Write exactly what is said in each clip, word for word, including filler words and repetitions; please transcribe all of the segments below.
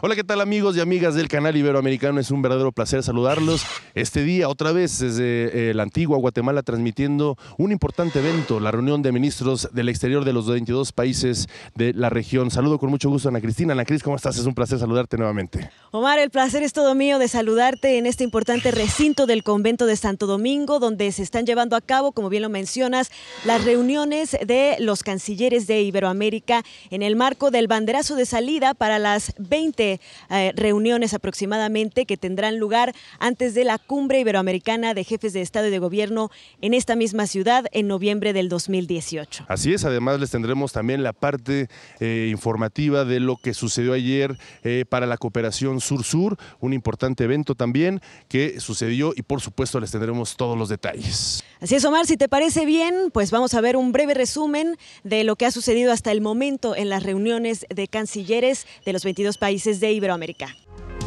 Hola, ¿qué tal amigos y amigas del canal Iberoamericano? Es un verdadero placer saludarlos. Este día, otra vez desde eh, la antigua Guatemala, transmitiendo un importante evento, la reunión de ministros del exterior de los veintidós países de la región. Saludo con mucho gusto a Ana Cristina. Ana Cris, ¿cómo estás? Es un placer saludarte nuevamente. Omar, el placer es todo mío de saludarte en este importante recinto del convento de Santo Domingo, donde se están llevando a cabo, como bien lo mencionas, las reuniones de los cancilleres de Iberoamérica en el marco del banderazo de salida para las veinte eh, reuniones aproximadamente que tendrán lugar antes de la cumbre iberoamericana de jefes de Estado y de Gobierno en esta misma ciudad en noviembre del dos mil dieciocho. Así es, además les tendremos también la parte eh, informativa de lo que sucedió ayer eh, para la cooperación Sur-Sur, un importante evento también que sucedió y por supuesto les tendremos todos los detalles. Así es, Omar, si te parece bien, pues vamos a ver un breve resumen de lo que ha sucedido hasta el momento en las reuniones de cancilleres de los veintidós países de Iberoamérica.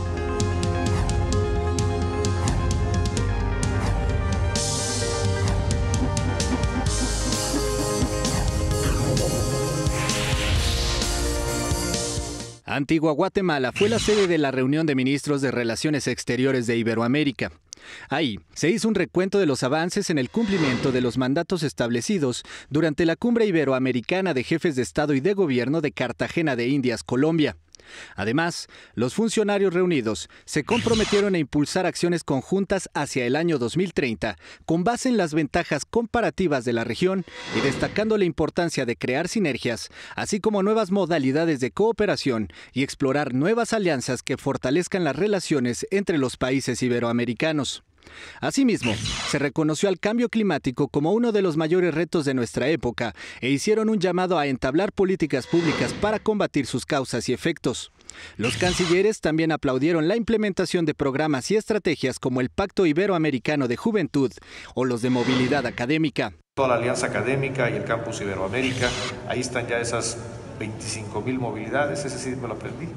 Antigua Guatemala fue la sede de la reunión de ministros de Relaciones Exteriores de Iberoamérica. Ahí se hizo un recuento de los avances en el cumplimiento de los mandatos establecidos durante la Cumbre Iberoamericana de Jefes de Estado y de Gobierno de Cartagena de Indias, Colombia. Además, los funcionarios reunidos se comprometieron a impulsar acciones conjuntas hacia el año dos mil treinta, con base en las ventajas comparativas de la región y destacando la importancia de crear sinergias, así como nuevas modalidades de cooperación y explorar nuevas alianzas que fortalezcan las relaciones entre los países iberoamericanos. Asimismo, se reconoció al cambio climático como uno de los mayores retos de nuestra época e hicieron un llamado a entablar políticas públicas para combatir sus causas y efectos. Los cancilleres también aplaudieron la implementación de programas y estrategias como el Pacto Iberoamericano de Juventud o los de movilidad académica. Toda la alianza académica y el campus Iberoamérica, ahí están ya esas veinticinco mil movilidades, ese sí me lo aprendí.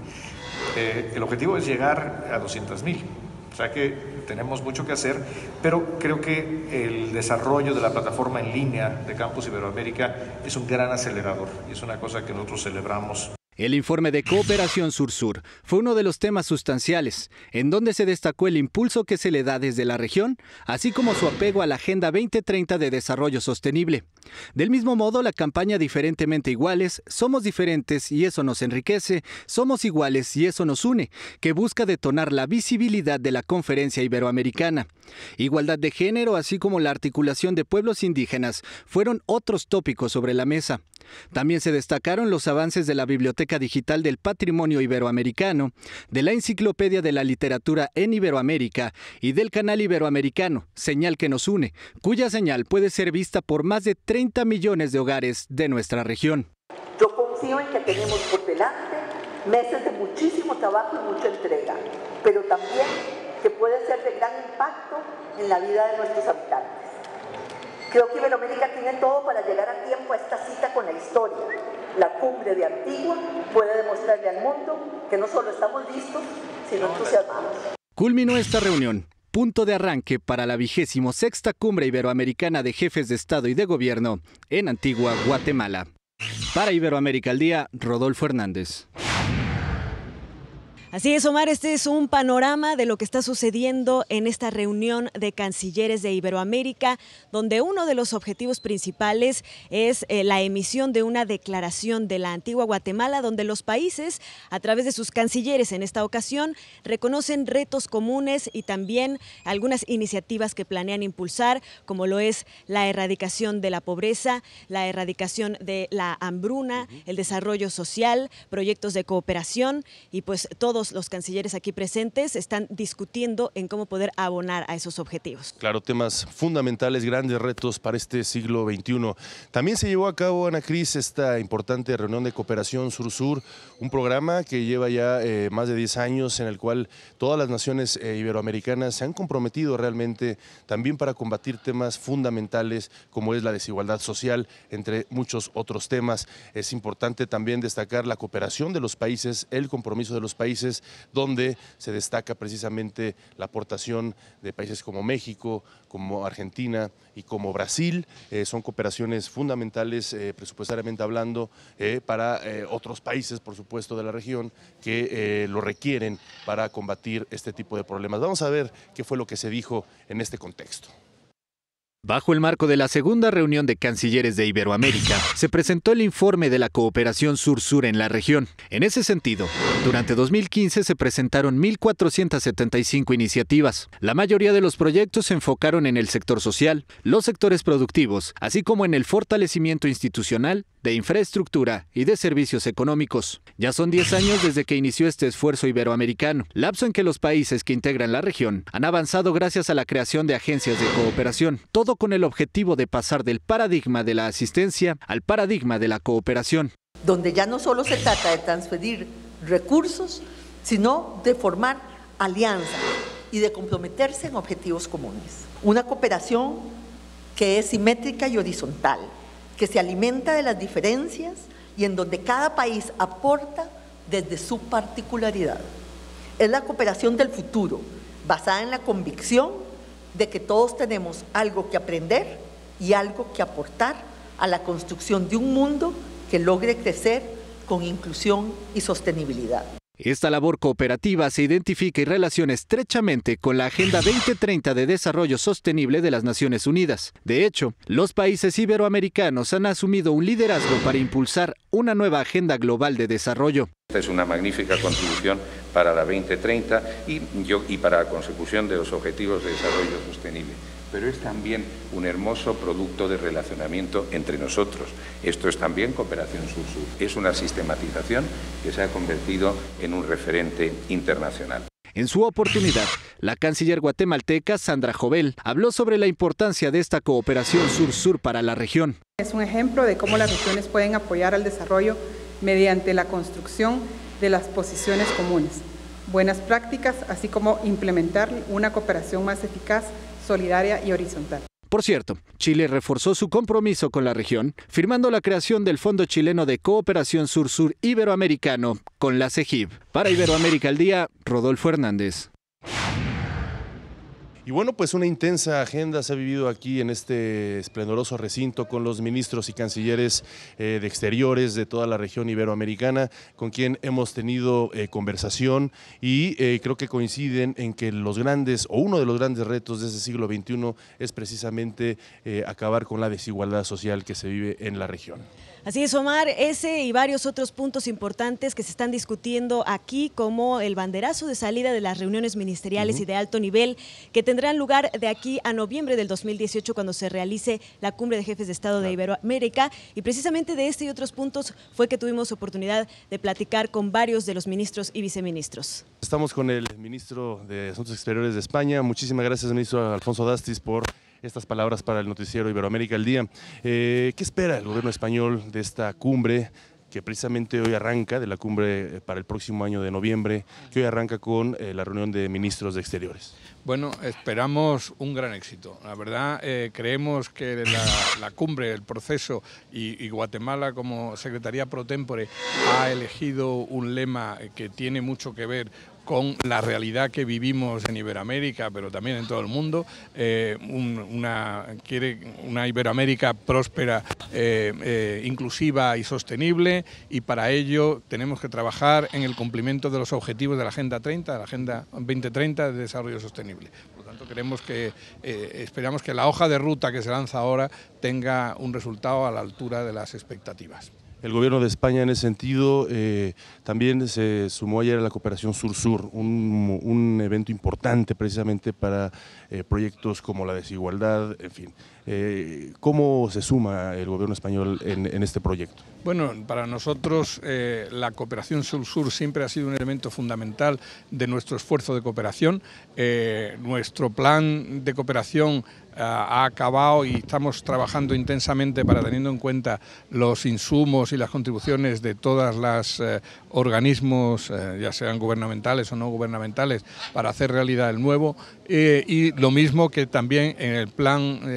Eh, el objetivo es llegar a doscientas mil. O sea que tenemos mucho que hacer, pero creo que el desarrollo de la plataforma en línea de Campus Iberoamérica es un gran acelerador y es una cosa que nosotros celebramos. El informe de Cooperación Sur-Sur fue uno de los temas sustanciales, en donde se destacó el impulso que se le da desde la región, así como su apego a la Agenda veinte treinta de Desarrollo Sostenible. Del mismo modo, la campaña Diferentemente Iguales, Somos Diferentes y eso nos enriquece, Somos Iguales y eso nos une, que busca detonar la visibilidad de la Conferencia Iberoamericana. Igualdad de género, así como la articulación de pueblos indígenas, fueron otros tópicos sobre la mesa. También se destacaron los avances de la Biblioteca Digital del Patrimonio Iberoamericano, de la Enciclopedia de la Literatura en Iberoamérica y del canal iberoamericano, Señal que nos une, cuya señal puede ser vista por más de treinta millones de hogares de nuestra región. Yo confío en que tenemos por delante meses de muchísimo trabajo y mucha entrega, pero también que puede ser de gran impacto en la vida de nuestros habitantes. Creo que Iberoamérica tiene todo para llegar a tiempo a esta cita con la historia. La cumbre de Antigua puede demostrarle al mundo que no solo estamos listos, sino entusiasmados. Culminó esta reunión, punto de arranque para la vigésimo sexta Cumbre Iberoamericana de Jefes de Estado y de Gobierno en Antigua Guatemala. Para Iberoamérica al Día, Rodolfo Hernández. Así es, Omar, este es un panorama de lo que está sucediendo en esta reunión de cancilleres de Iberoamérica, donde uno de los objetivos principales es eh, la emisión de una declaración de la antigua Guatemala, donde los países, a través de sus cancilleres en esta ocasión, reconocen retos comunes y también algunas iniciativas que planean impulsar, como lo es la erradicación de la pobreza, la erradicación de la hambruna, el desarrollo social, proyectos de cooperación y pues todo los cancilleres aquí presentes están discutiendo en cómo poder abonar a esos objetivos. Claro, temas fundamentales, grandes retos para este siglo veintiuno. También se llevó a cabo, Ana Cris, esta importante reunión de cooperación Sur-Sur, un programa que lleva ya eh, más de diez años en el cual todas las naciones eh, iberoamericanas se han comprometido realmente también para combatir temas fundamentales como es la desigualdad social, entre muchos otros temas. Es importante también destacar la cooperación de los países, el compromiso de los países países, donde se destaca precisamente la aportación de países como México, como Argentina y como Brasil. Eh, son cooperaciones fundamentales, eh, presupuestariamente hablando, eh, para eh, otros países, por supuesto, de la región que eh, lo requieren para combatir este tipo de problemas. Vamos a ver qué fue lo que se dijo en este contexto. Bajo el marco de la segunda reunión de cancilleres de Iberoamérica, se presentó el informe de la cooperación sur-sur en la región. En ese sentido, durante dos mil quince se presentaron mil cuatrocientas setenta y cinco iniciativas. La mayoría de los proyectos se enfocaron en el sector social, los sectores productivos, así como en el fortalecimiento institucional, de infraestructura y de servicios económicos. Ya son diez años desde que inició este esfuerzo iberoamericano, lapso en que los países que integran la región han avanzado gracias a la creación de agencias de cooperación, todo con el objetivo de pasar del paradigma de la asistencia al paradigma de la cooperación. Donde ya no solo se trata de transferir recursos, sino de formar alianzas y de comprometerse en objetivos comunes. Una cooperación que es simétrica y horizontal, que se alimenta de las diferencias y en donde cada país aporta desde su particularidad. Es la cooperación del futuro, basada en la convicción de que todos tenemos algo que aprender y algo que aportar a la construcción de un mundo que logre crecer con inclusión y sostenibilidad. Esta labor cooperativa se identifica y relaciona estrechamente con la Agenda veinte treinta de Desarrollo Sostenible de las Naciones Unidas. De hecho, los países iberoamericanos han asumido un liderazgo para impulsar una nueva agenda global de desarrollo. Esta es una magnífica contribución para la veinte treinta y, yo, y para la consecución de los objetivos de desarrollo sostenible. Pero es también un hermoso producto de relacionamiento entre nosotros. Esto es también cooperación sur-sur. Es una sistematización que se ha convertido en un referente internacional. En su oportunidad, la canciller guatemalteca Sandra Jovel habló sobre la importancia de esta cooperación sur-sur para la región. Es un ejemplo de cómo las regiones pueden apoyar al desarrollo mediante la construcción de las posiciones comunes, buenas prácticas, así como implementar una cooperación más eficaz, solidaria y horizontal. Por cierto, Chile reforzó su compromiso con la región, firmando la creación del Fondo Chileno de Cooperación Sur-Sur Iberoamericano con la CEGIB. Para Iberoamérica al Día, Rodolfo Hernández. Y bueno, pues una intensa agenda se ha vivido aquí en este esplendoroso recinto con los ministros y cancilleres eh, de exteriores de toda la región iberoamericana, con quien hemos tenido eh, conversación y eh, creo que coinciden en que los grandes, o uno de los grandes retos de este siglo veintiuno es precisamente eh, acabar con la desigualdad social que se vive en la región. Así es, Omar, ese y varios otros puntos importantes que se están discutiendo aquí, como el banderazo de salida de las reuniones ministeriales uh-huh. y de alto nivel que tendrán lugar de aquí a noviembre del dos mil dieciocho, cuando se realice la cumbre de jefes de Estado de Iberoamérica. Y precisamente de este y otros puntos fue que tuvimos oportunidad de platicar con varios de los ministros y viceministros. Estamos con el ministro de Asuntos Exteriores de España. Muchísimas gracias, ministro Alfonso Dastis, por estas palabras para el noticiero Iberoamérica al Día. Eh, ¿Qué espera el gobierno español de esta cumbre que precisamente hoy arranca, de la cumbre para el próximo año de noviembre, que hoy arranca con eh, la reunión de ministros de Exteriores? Bueno, esperamos un gran éxito. La verdad, eh, creemos que la, la cumbre, el proceso y, y Guatemala como Secretaría Pro Tempore ha elegido un lema que tiene mucho que ver con la realidad que vivimos en Iberoamérica, pero también en todo el mundo. Eh, un, una, quiere una Iberoamérica próspera, eh, eh, inclusiva y sostenible, y para ello tenemos que trabajar en el cumplimiento de los objetivos de la Agenda treinta, de la Agenda veinte treinta de Desarrollo Sostenible. Por lo tanto, queremos que, eh, esperamos que la hoja de ruta que se lanza ahora tenga un resultado a la altura de las expectativas. El gobierno de España en ese sentido eh, también se sumó ayer a la cooperación sur-sur, un, un evento importante precisamente para eh, proyectos como la desigualdad, en fin. Eh, ¿Cómo se suma el gobierno español en, en este proyecto? Bueno, para nosotros eh, la cooperación sur-sur siempre ha sido un elemento fundamental de nuestro esfuerzo de cooperación. Eh, nuestro plan de cooperación ha acabado y estamos trabajando intensamente para, teniendo en cuenta los insumos y las contribuciones de todas las eh, organismos, eh, ya sean gubernamentales o no gubernamentales, para hacer realidad el nuevo, eh, y lo mismo que también en el plan eh,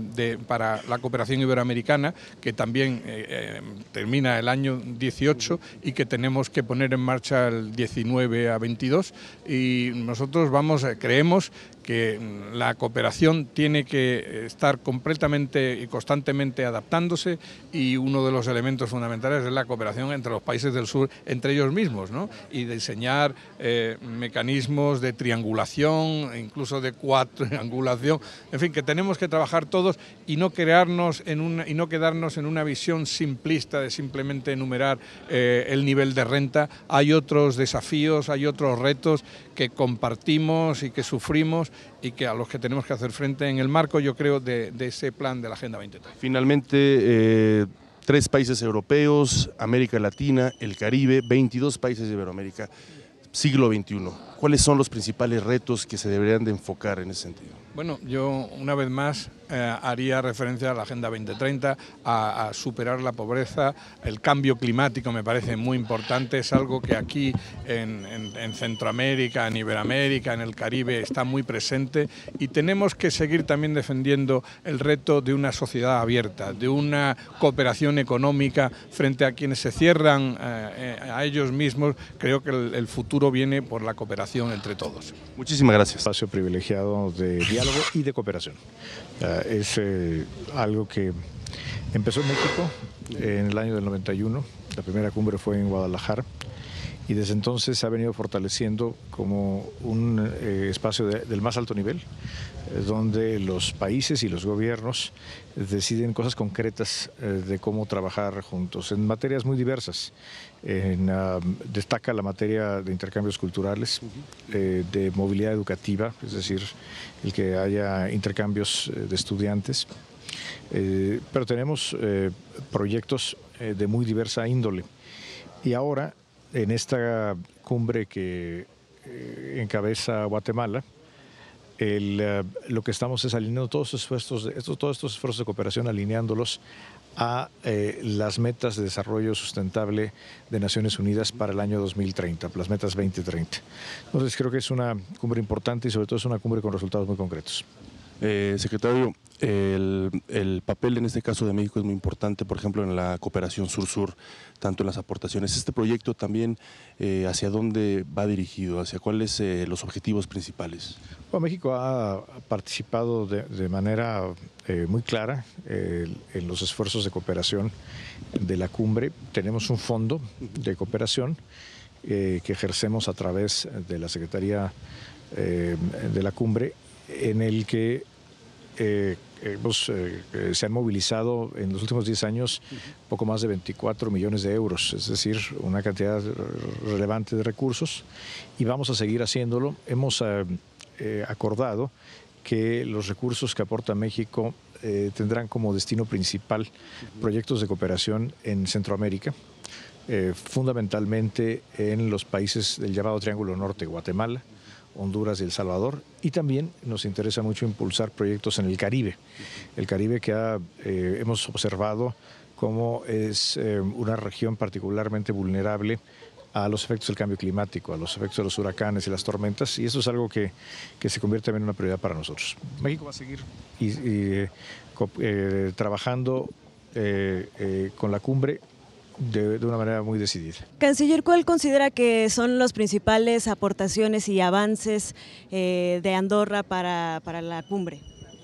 de, para la cooperación iberoamericana, que también eh, eh, termina el año dieciocho y que tenemos que poner en marcha el diecinueve a veintidós, y nosotros vamos, creemos que la cooperación tiene que estar completamente y constantemente adaptándose, y uno de los elementos fundamentales es la cooperación entre los países del sur, entre ellos mismos, ¿no? Y diseñar eh, mecanismos de triangulación, incluso de cuatriangulación, en fin, que tenemos que trabajar todos y no crearnos en una, y no quedarnos en una visión simplista de simplemente enumerar eh, el nivel de renta. Hay otros desafíos, hay otros retos que compartimos y que sufrimos y que a los que tenemos que hacer frente en el marco, yo creo, de, de ese plan de la Agenda veinte treinta. Finalmente, eh, tres países europeos, América Latina, el Caribe, veintidós países de Iberoamérica, siglo veintiuno. ¿Cuáles son los principales retos que se deberían de enfocar en ese sentido? Bueno, yo una vez más eh, haría referencia a la Agenda veinte treinta, a, a superar la pobreza. El cambio climático me parece muy importante, es algo que aquí en, en, en Centroamérica, en Iberoamérica, en el Caribe está muy presente, y tenemos que seguir también defendiendo el reto de una sociedad abierta, de una cooperación económica frente a quienes se cierran eh, a ellos mismos. Creo que el, el futuro viene por la cooperación entre todos. Muchísimas gracias. Espacio privilegiado de diálogo y de cooperación. Uh, es eh, algo que empezó en México en el año del noventa y uno, la primera cumbre fue en Guadalajara, y desde entonces se ha venido fortaleciendo como un eh, espacio de, del más alto nivel, eh, donde los países y los gobiernos deciden cosas concretas eh, de cómo trabajar juntos en materias muy diversas. En, uh, destaca la materia de intercambios culturales, eh, de movilidad educativa, es decir, el que haya intercambios eh, de estudiantes, eh, pero tenemos eh, proyectos eh, de muy diversa índole. Y ahora, en esta cumbre que eh, encabeza Guatemala, el, uh, lo que estamos es alineando todos estos esfuerzos, estos, todos estos esfuerzos de cooperación, alineándolos a eh, las metas de desarrollo sustentable de Naciones Unidas para el año dos mil treinta, las metas veinte treinta. Entonces creo que es una cumbre importante y sobre todo es una cumbre con resultados muy concretos. Eh, secretario, el, el papel en este caso de México es muy importante, por ejemplo, en la cooperación sur-sur, tanto en las aportaciones. Este proyecto también, eh, ¿hacia dónde va dirigido? ¿Hacia cuáles eh, los objetivos principales? Bueno, México ha participado de, de manera eh, muy clara eh, en los esfuerzos de cooperación de la cumbre. Tenemos un fondo de cooperación eh, que ejercemos a través de la Secretaría eh, de la cumbre, en el que Eh, hemos, eh, se han movilizado en los últimos diez años poco más de veinticuatro millones de euros, es decir, una cantidad relevante de recursos, y vamos a seguir haciéndolo. Hemos eh, eh, acordado que los recursos que aporta México eh, tendrán como destino principal proyectos de cooperación en Centroamérica, eh, fundamentalmente en los países del llamado Triángulo Norte, Guatemala, Honduras y El Salvador, y también nos interesa mucho impulsar proyectos en el Caribe. El Caribe que ha, eh, hemos observado como es eh, una región particularmente vulnerable a los efectos del cambio climático, a los efectos de los huracanes y las tormentas, y eso es algo que, que se convierte también en una prioridad para nosotros. México va a seguir y, y, eh, trabajando eh, eh, con la cumbre De, de una manera muy decidida. Canciller, ¿cuál considera que son las principales aportaciones y avances eh, de Andorra para, para la cumbre?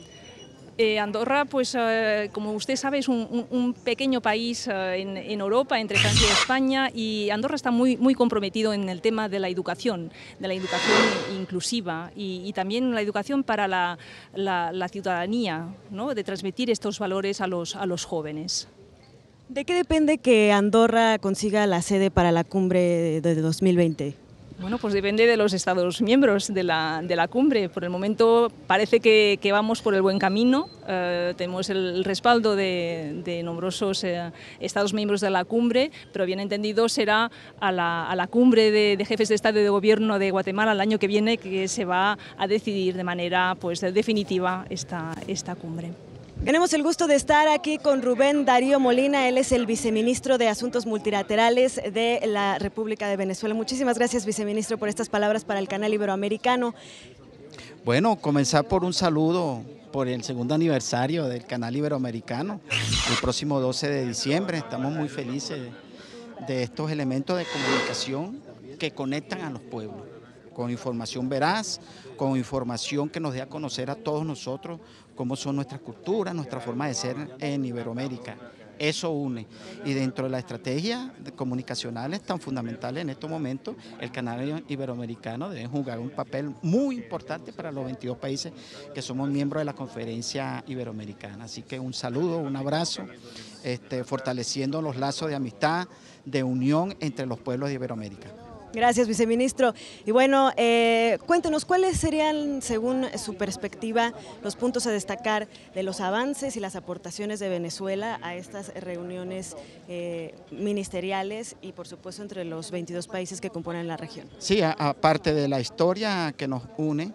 Eh, Andorra, pues eh, como usted sabe, es un, un, un pequeño país eh, en, en Europa, entre Francia y España, y Andorra está muy, muy comprometido en el tema de la educación, de la educación inclusiva y, y también la educación para la, la, la ciudadanía, ¿no? De transmitir estos valores a los, a los jóvenes. ¿De qué depende que Andorra consiga la sede para la cumbre de dos mil veinte? Bueno, pues depende de los Estados miembros de la, de la cumbre. Por el momento parece que, que vamos por el buen camino. Eh, tenemos el respaldo de, de numerosos eh, Estados miembros de la cumbre, pero bien entendido será a la, a la cumbre de, de jefes de Estado y de Gobierno de Guatemala el año que viene que se va a decidir de manera pues, definitiva esta, esta cumbre. Tenemos el gusto de estar aquí con Rubén Darío Molina, él es el viceministro de Asuntos Multilaterales de la República de Venezuela. Muchísimas gracias, viceministro, por estas palabras para el canal Iberoamericano. Bueno, comenzar por un saludo por el segundo aniversario del Canal Iberoamericano, el próximo doce de diciembre. Estamos muy felices de estos elementos de comunicación que conectan a los pueblos, con información veraz, con información que nos dé a conocer a todos nosotros cómo son nuestras culturas, nuestra forma de ser en Iberoamérica. Eso une, y dentro de la estrategia comunicacionales tan fundamentales en estos momentos, el Canal Iberoamericano debe jugar un papel muy importante para los veintidós países que somos miembros de la Conferencia Iberoamericana. Así que un saludo, un abrazo, este, fortaleciendo los lazos de amistad, de unión entre los pueblos de Iberoamérica. Gracias, viceministro. Y bueno, eh, cuéntenos, ¿cuáles serían, según su perspectiva, los puntos a destacar de los avances y las aportaciones de Venezuela a estas reuniones eh, ministeriales y, por supuesto, entre los veintidós países que componen la región? Sí, aparte de la historia que nos une,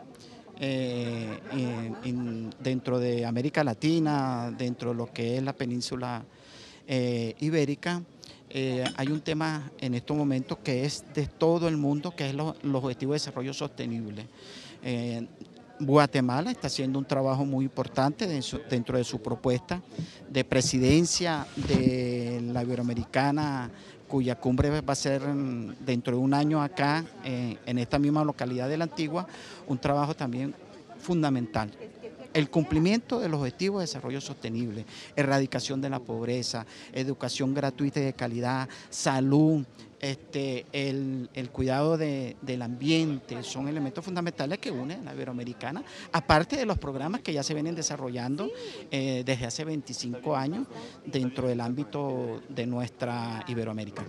eh, en, en, dentro de América Latina, dentro de lo que es la península eh, ibérica, Eh, hay un tema en estos momentos que es de todo el mundo, que es lo, los Objetivos de Desarrollo Sostenible. Eh, Guatemala está haciendo un trabajo muy importante de su, dentro de su propuesta de presidencia de la Iberoamericana, cuya cumbre va a ser dentro de un año acá, eh, en esta misma localidad de La Antigua, un trabajo también fundamental. El cumplimiento de los Objetivos de Desarrollo Sostenible, erradicación de la pobreza, educación gratuita y de calidad, salud, este, el, el cuidado de, del ambiente, son elementos fundamentales que unen a la Iberoamericana, aparte de los programas que ya se vienen desarrollando eh, desde hace veinticinco años dentro del ámbito de nuestra Iberoamérica.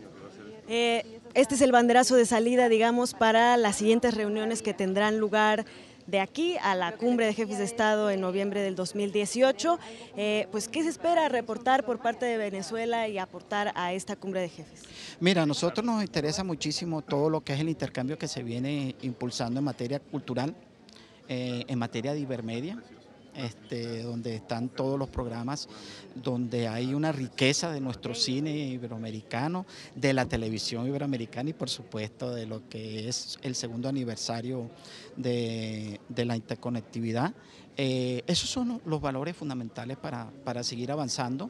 Eh, este es el banderazo de salida, digamos, para las siguientes reuniones que tendrán lugar de aquí a la Cumbre de Jefes de Estado en noviembre del dos mil dieciocho. Eh, pues, ¿qué se espera reportar por parte de Venezuela y aportar a esta Cumbre de Jefes? Mira, a nosotros nos interesa muchísimo todo lo que es el intercambio que se viene impulsando en materia cultural, eh, en materia de Ibermedia, este, donde están todos los programas, donde hay una riqueza de nuestro cine iberoamericano, de la televisión iberoamericana y por supuesto de lo que es el segundo aniversario de, de la interconectividad. Eh, esos son los valores fundamentales para, para seguir avanzando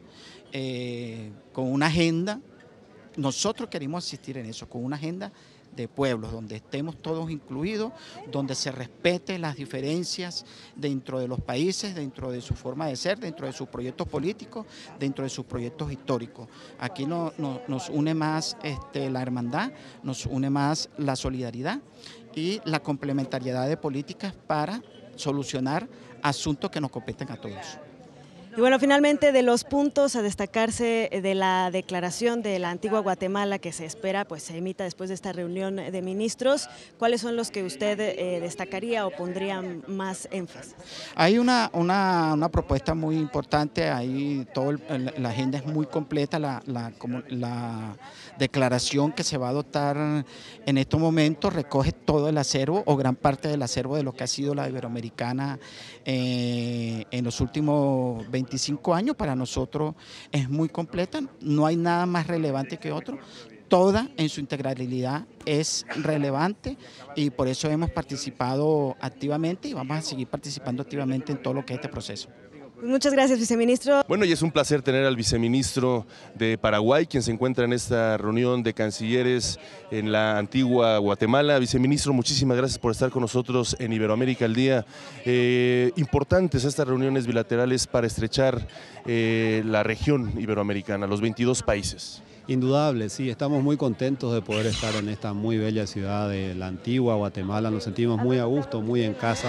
eh, con una agenda. Nosotros queremos asistir en eso, con una agenda de pueblos, donde estemos todos incluidos, donde se respeten las diferencias dentro de los países, dentro de su forma de ser, dentro de sus proyectos políticos, dentro de sus proyectos históricos. Aquí no, no, nos une más este, la hermandad, nos une más la solidaridad y la complementariedad de políticas para solucionar asuntos que nos competen a todos. Y bueno, finalmente, de los puntos a destacarse de la declaración de la Antigua Guatemala que se espera pues se emita después de esta reunión de ministros, ¿cuáles son los que usted eh, destacaría o pondría más énfasis? Hay una, una, una propuesta muy importante, ahí todo el, la agenda es muy completa, la, la, como, la declaración que se va a adoptar en estos momentos recoge todo el acervo o gran parte del acervo de lo que ha sido la Iberoamericana eh, en los últimos veinticinco años. Para nosotros es muy completa, no hay nada más relevante que otro, toda en su integralidad es relevante y por eso hemos participado activamente y vamos a seguir participando activamente en todo lo que es este proceso. Muchas gracias, viceministro. Bueno, y es un placer tener al viceministro de Paraguay, quien se encuentra en esta reunión de cancilleres en la Antigua Guatemala. Viceministro, muchísimas gracias por estar con nosotros en Iberoamérica al Día. Eh, importantes estas reuniones bilaterales para estrechar eh, la región iberoamericana, los veintidós países. Indudable, sí, estamos muy contentos de poder estar en esta muy bella ciudad de la Antigua Guatemala, nos sentimos muy a gusto, muy en casa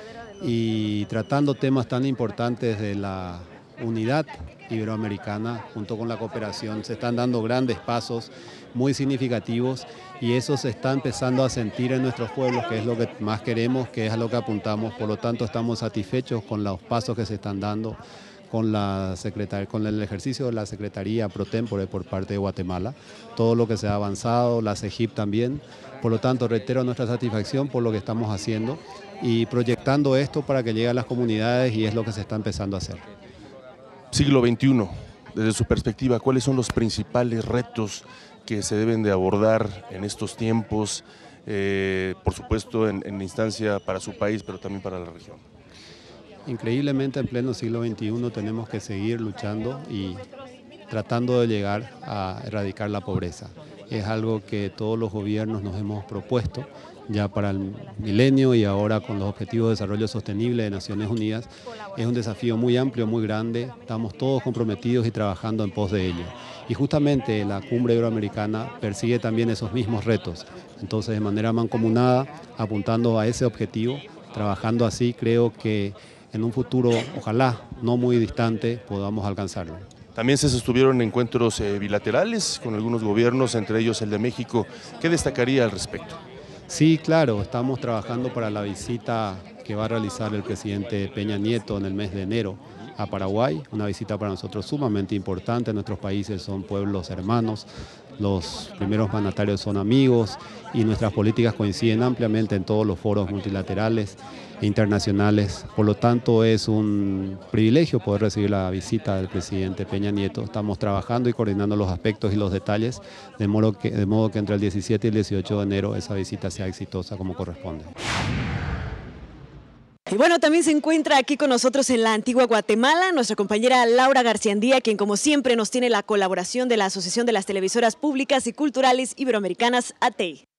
y tratando temas tan importantes de la unidad iberoamericana junto con la cooperación. Se están dando grandes pasos muy significativos y eso se está empezando a sentir en nuestros pueblos, que es lo que más queremos, que es a lo que apuntamos. Por lo tanto, estamos satisfechos con los pasos que se están dando con, la secretaria, con el ejercicio de la Secretaría Pro Tempore por parte de Guatemala, todo lo que se ha avanzado, la CEGIP también. Por lo tanto, reitero nuestra satisfacción por lo que estamos haciendo y proyectando esto para que llegue a las comunidades y es lo que se está empezando a hacer. Siglo veintiuno, desde su perspectiva, ¿cuáles son los principales retos que se deben de abordar en estos tiempos, eh, por supuesto en, en instancia para su país, pero también para la región? increíblemente en pleno siglo veintiuno tenemos que seguir luchando y tratando de llegar a erradicar la pobreza. Es algo que todos los gobiernos nos hemos propuesto ya para el milenio y ahora con los Objetivos de Desarrollo Sostenible de Naciones Unidas. Es un desafío muy amplio, muy grande, estamos todos comprometidos y trabajando en pos de ello. Y justamente la Cumbre Iberoamericana persigue también esos mismos retos. Entonces, de manera mancomunada, apuntando a ese objetivo, trabajando así, creo que en un futuro, ojalá no muy distante, podamos alcanzarlo. También se sostuvieron encuentros eh, bilaterales con algunos gobiernos, entre ellos el de México. ¿Qué destacaría al respecto? Sí, claro, estamos trabajando para la visita que va a realizar el presidente Peña Nieto en el mes de enero a Paraguay, una visita para nosotros sumamente importante. Nuestros países son pueblos hermanos, los primeros mandatarios son amigos y nuestras políticas coinciden ampliamente en todos los foros multilaterales e internacionales. Por lo tanto, es un privilegio poder recibir la visita del presidente Peña Nieto. Estamos trabajando y coordinando los aspectos y los detalles, de modo que, de modo que entre el diecisiete y el dieciocho de enero esa visita sea exitosa como corresponde. Y bueno, también se encuentra aquí con nosotros en la Antigua Guatemala nuestra compañera Laura Garciandía, quien como siempre nos tiene la colaboración de la Asociación de las Televisoras Públicas y Culturales Iberoamericanas, A T E I.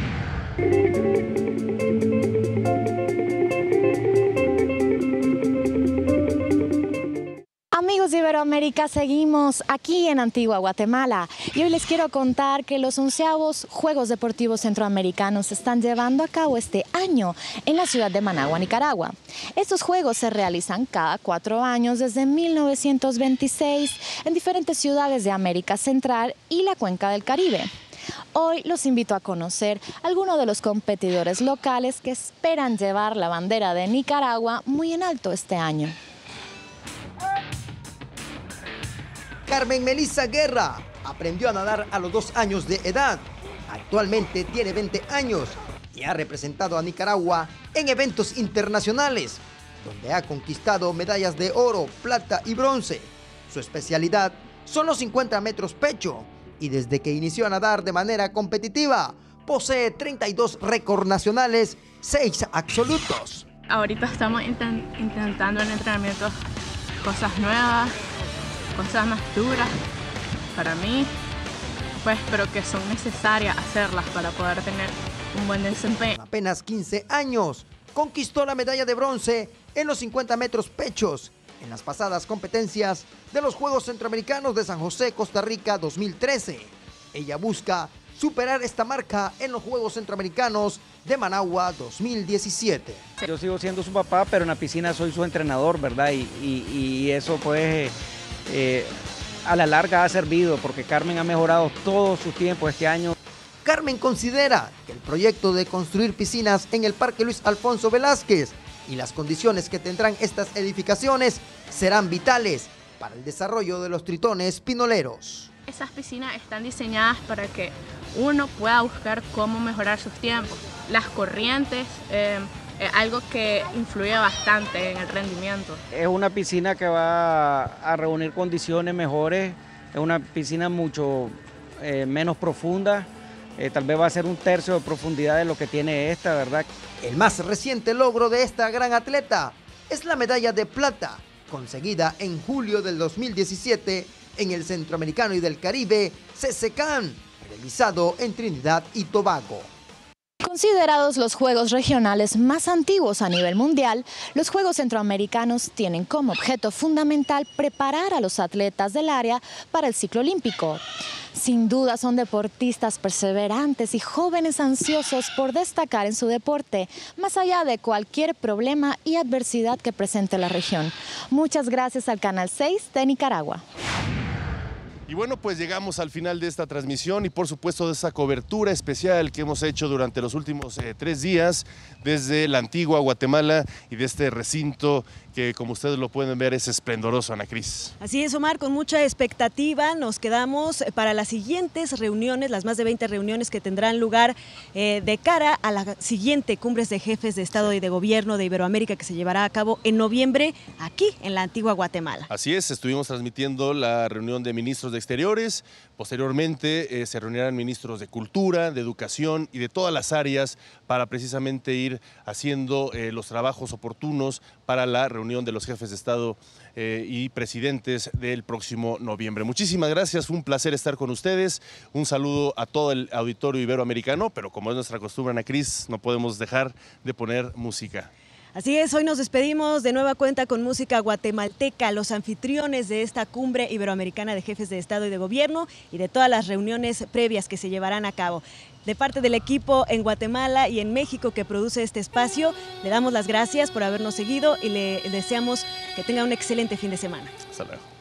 Amigos de Iberoamérica, seguimos aquí en Antigua Guatemala y hoy les quiero contar que los onceavos Juegos Deportivos Centroamericanos se están llevando a cabo este año en la ciudad de Managua, Nicaragua. Estos juegos se realizan cada cuatro años desde mil novecientos veintiséis en diferentes ciudades de América Central y la Cuenca del Caribe. Hoy los invito a conocer a algunos de los competidores locales que esperan llevar la bandera de Nicaragua muy en alto este año. Carmen Melissa Guerra aprendió a nadar a los dos años de edad. Actualmente tiene veinte años y ha representado a Nicaragua en eventos internacionales, donde ha conquistado medallas de oro, plata y bronce. Su especialidad son los cincuenta metros pecho y desde que inició a nadar de manera competitiva, posee treinta y dos récords nacionales, seis absolutos. Ahorita estamos intent intentando en entrenamientos cosas nuevas, cosas más duras para mí, pues, pero que son necesarias hacerlas para poder tener un buen desempeño. Con apenas quince años, conquistó la medalla de bronce en los cincuenta metros pechos en las pasadas competencias de los Juegos Centroamericanos de San José, Costa Rica dos mil trece. Ella busca superar esta marca en los Juegos Centroamericanos de Managua dos mil diecisiete. Yo sigo siendo su papá, pero en la piscina soy su entrenador, ¿verdad? Y, y, y eso pues eh, a la larga ha servido porque Carmen ha mejorado todo su tiempo este año. Carmen considera que el proyecto de construir piscinas en el Parque Luis Alfonso Velázquez y las condiciones que tendrán estas edificaciones serán vitales para el desarrollo de los tritones pinoleros. Esas piscinas están diseñadas para que uno pueda buscar cómo mejorar sus tiempos. Las corrientes, eh, es algo que influye bastante en el rendimiento. Es una piscina que va a reunir condiciones mejores, es una piscina mucho eh, menos profunda, eh, tal vez va a ser un tercio de profundidad de lo que tiene esta, ¿verdad? El más reciente logro de esta gran atleta es la medalla de plata, conseguida en julio del dos mil diecisiete en el Centroamericano y del Caribe, CESECAN, realizado en Trinidad y Tobago. Considerados los Juegos Regionales más antiguos a nivel mundial, los Juegos Centroamericanos tienen como objeto fundamental preparar a los atletas del área para el ciclo olímpico. Sin duda son deportistas perseverantes y jóvenes ansiosos por destacar en su deporte, más allá de cualquier problema y adversidad que presente la región. Muchas gracias al Canal seis de Nicaragua. Y bueno, pues llegamos al final de esta transmisión y por supuesto de esta cobertura especial que hemos hecho durante los últimos eh, tres días desde la Antigua Guatemala y de este recinto que, como ustedes lo pueden ver, es esplendoroso, Ana Cris. Así es, Omar, con mucha expectativa nos quedamos para las siguientes reuniones, las más de veinte reuniones que tendrán lugar eh, de cara a la siguiente Cumbres de Jefes de Estado y de Gobierno de Iberoamérica que se llevará a cabo en noviembre aquí en la Antigua Guatemala. Así es, estuvimos transmitiendo la reunión de ministros de Exteriores, Posteriormente eh, se reunirán ministros de Cultura, de Educación y de todas las áreas para precisamente ir haciendo eh, los trabajos oportunos para la reunión de los jefes de Estado eh, y presidentes del próximo noviembre. Muchísimas gracias, fue un placer estar con ustedes. Un saludo a todo el auditorio iberoamericano, pero como es nuestra costumbre, Ana Cris, no podemos dejar de poner música. Así es, hoy nos despedimos de nueva cuenta con música guatemalteca, los anfitriones de esta cumbre iberoamericana de jefes de Estado y de Gobierno y de todas las reuniones previas que se llevarán a cabo. De parte del equipo en Guatemala y en México que produce este espacio, le damos las gracias por habernos seguido y le deseamos que tenga un excelente fin de semana. Hasta luego.